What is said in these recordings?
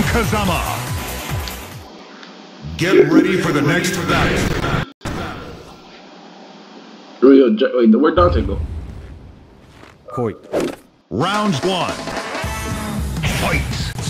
Kazama. Get ready for the next battle. Wait, where'd Dante go? Koi. Round one. Fight.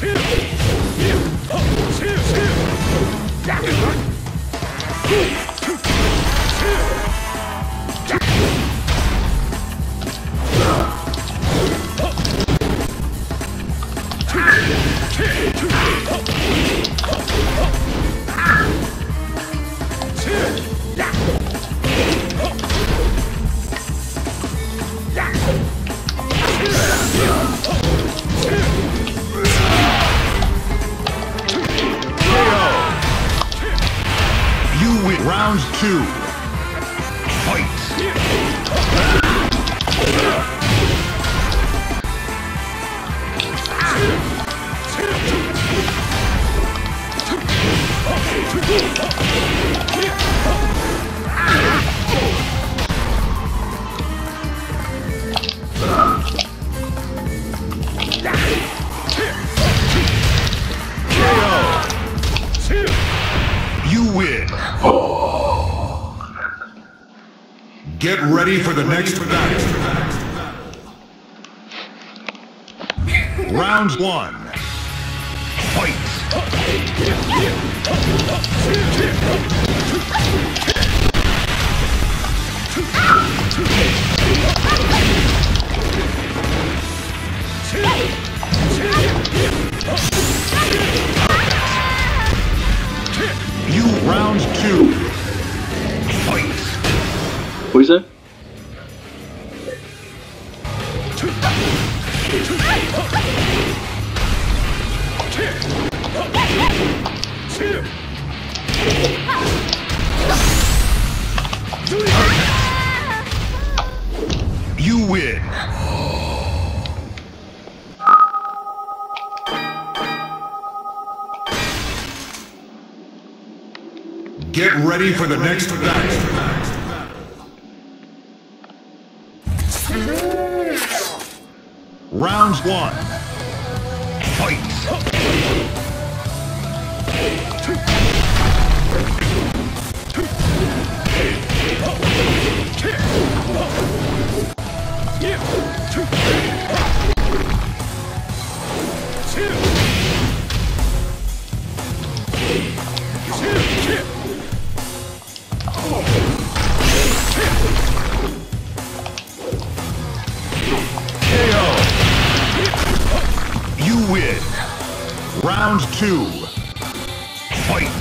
Round two. Fight. You win. Get ready for the next battle. Round one. Fight. You round two. Fight. What is that? You win. Get ready for the next battle. Round one. Fight. You win. Round two. Fight.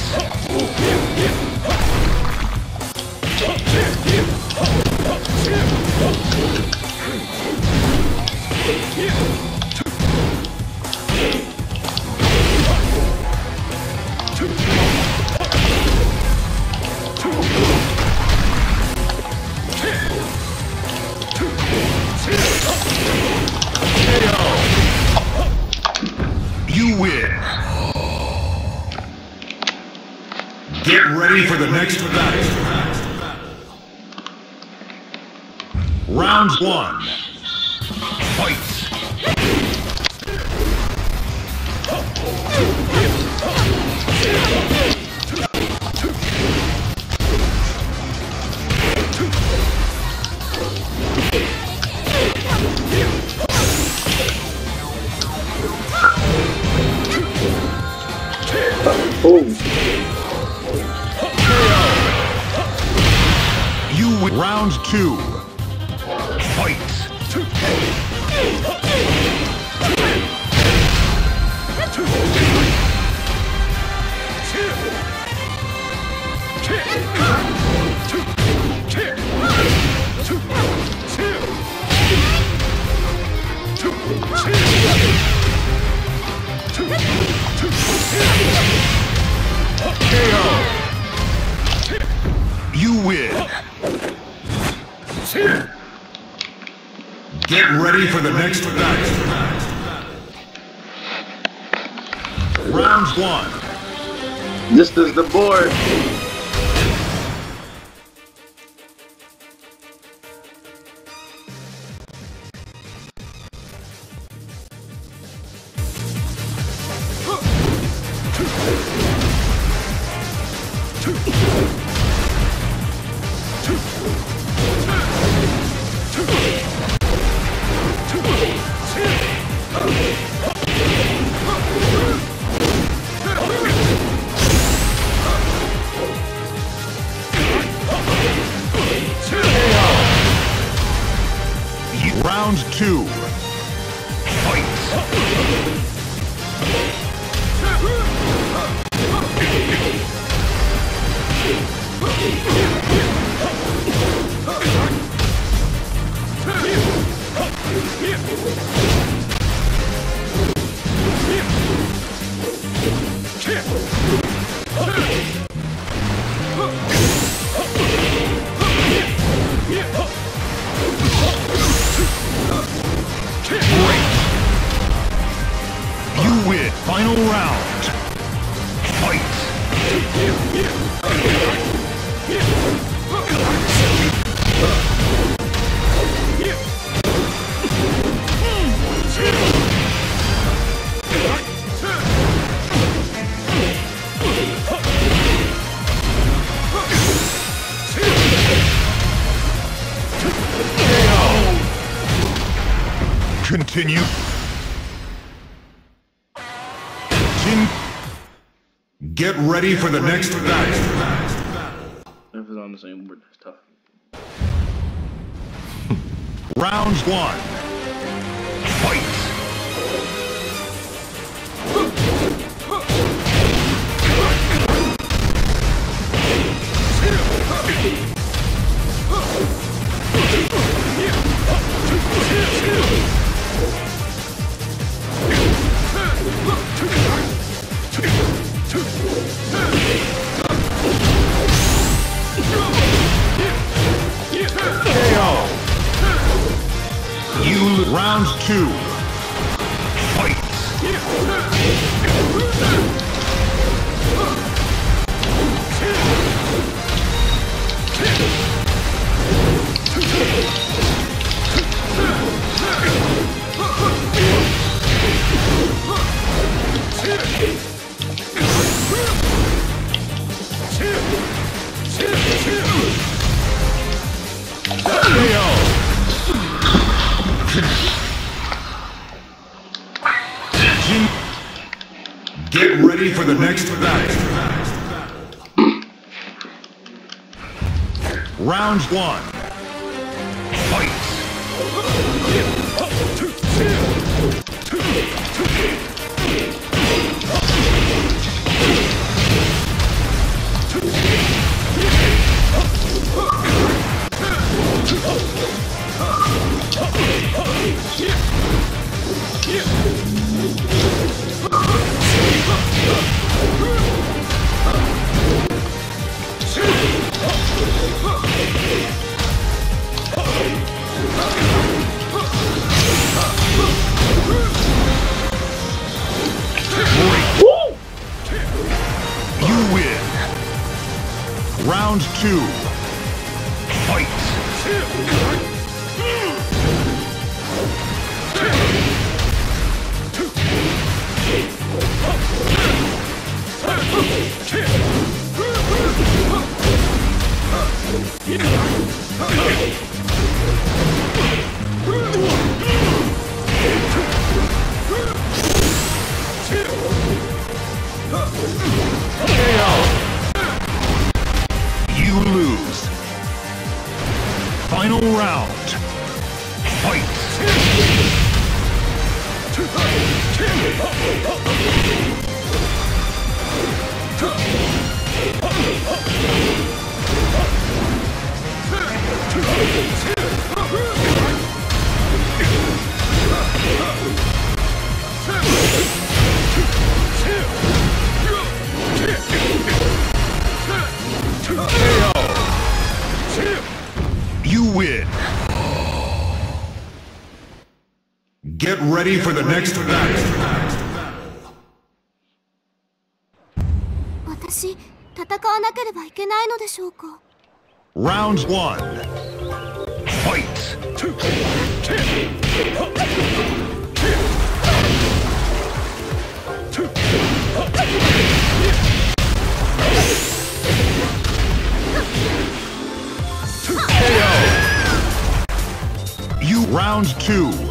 You win. Get ready for the next battle. Round one. Fight. You win. Round two. Fight. You win. Get ready for the next battle. Round one. This is the board. two. Fight! You win. Final round. Fight. Continue. Get ready for the next battle. If it's on the same board, it's tough. Round one. Fight. Round two. Fight. Get ready for the next battle. Round one. Fight. Round two. Fight. You lose. Final round. Fight. You win. Get ready for the next battle. 私、戦わなければいけないのでしょうか? Round one. Fight. You round two.